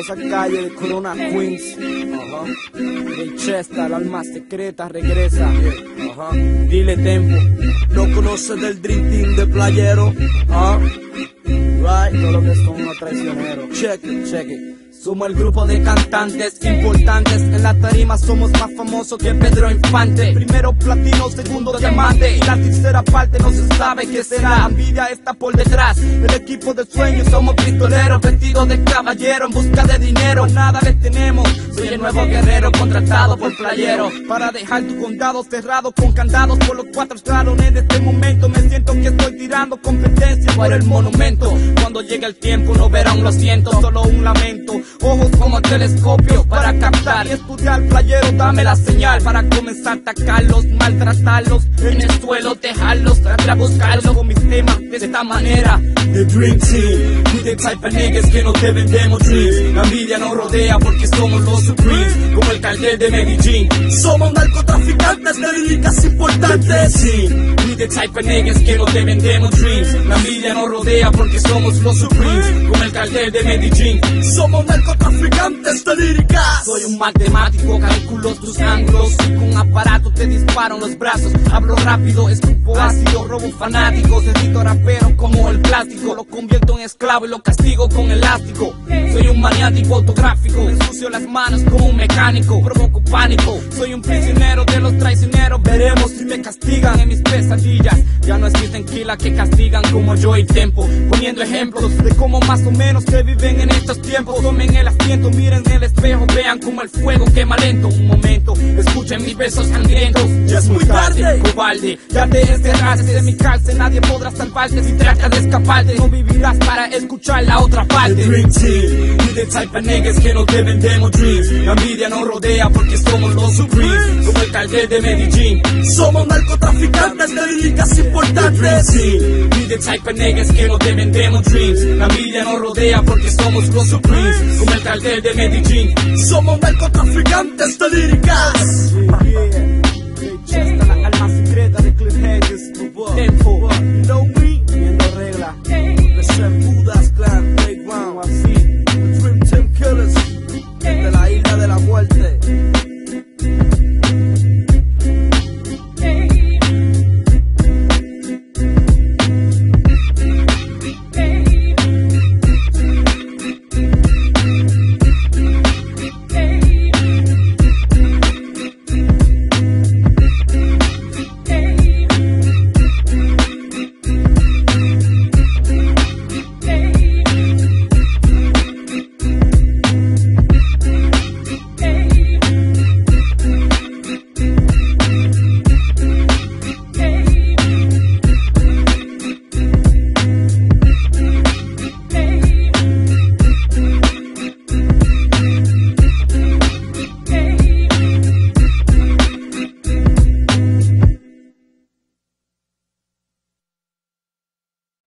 esa calle de Corona, Queens. De Chester, el alma secreta regresa. Dile Tempo. No conoces del Dream Team de Playero. Right, todo lo que son unos traicioneros. Check it, check it. Somos el grupo de cantantes importantes. En la tarima somos más famosos que Pedro Infante. Primero platino, segundo diamante. Y la tercera parte no se sabe qué será. Envidia está por detrás. El equipo de sueños somos pistoleros, vestidos de caballero en busca de dinero. Nada le tenemos. Soy el nuevo guerrero contratado por Playero para dejar tu condado cerrado con candados por los 4 escalones. De este momento me siento que estoy tirando competencia por el monumento. Cuando llegue el tiempo no verán los cientos, solo un lamento. Ojos como telescopio para captar y estudiar. Playero, dame la señal para comenzar a atacarlos, maltratarlos, en el suelo dejarlos, tratar a buscarlos con mis temas de esta manera. The Dream Team, we the type of niggas que no te vendemos dreams. La envidia nos rodea porque somos los Supremes, como el cartel de Medellín. Somos narcotraficantes de líricas importantes. We the type of niggas que no te vendemos dreams. La envidia nos rodea porque somos los Supremes, como el cartel de Medellín. Somos narcotraficantes de líricas. Soy un matemático, calculo tus ángulos y con aparato te disparo en los brazos. Hablo rápido, escupo ácido, robo fanáticos. Edito rapero como el plástico, lo convierto en esclavo y lo castigo con elástico. Soy un maniático autográfico, ensucio las manos como un mecánico, provoco pánico. Soy un prisionero de los traicioneros, veremos si me castigan en mis pesadillas. Ya no existen kilas que castigan como yo y Tempo, poniendo ejemplos de cómo más o menos se viven en estos tiempos. Tomen el asiento, miren en el espejo, vean como el fuego quema lento. Un momento, escuchen mis besos sangrientos. Ya es muy tarde, cobarde, ya te encerraste en mi cárcel. Nadie podrá salvarte si tratas de escaparte. No vivirás para escuchar la otra parte. The Dream Team, we the type of niggas que no te vendemos dreams. La envidia nos rodea porque somos los Supremes, como el cartel de Medellín. Somos narcotraficantes de líricas importantes. We the type of niggas que no te vendemos dreams. La envidia nos rodea porque somos los Supremes, como el cartel de Medellín. Somos narcotraficantes de líricas. Chester, la alma secreta de Cliff Hedges. Tempo.